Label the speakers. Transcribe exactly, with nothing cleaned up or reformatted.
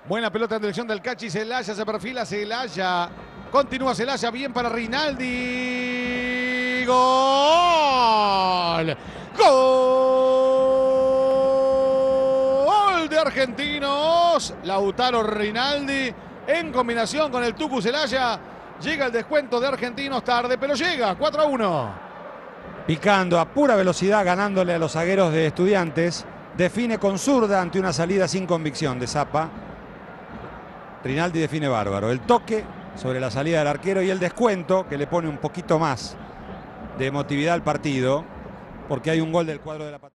Speaker 1: Buena pelota en dirección del Cachi. Celaya se perfila. Celaya. Continúa Celaya. Bien para Rinaldi. Gol. Gol de Argentinos. Lautaro Rinaldi en combinación con el Tucu Celaya. Llega el descuento de Argentinos tarde, pero llega. cuatro a uno.
Speaker 2: Picando a pura velocidad, ganándole a los zagueros de Estudiantes. Define con zurda ante una salida sin convicción de Zappa. Rinaldi define bárbaro. El toque sobre la salida del arquero y el descuento que le pone un poquito más de emotividad al partido, porque hay un gol del cuadro de La Patrona.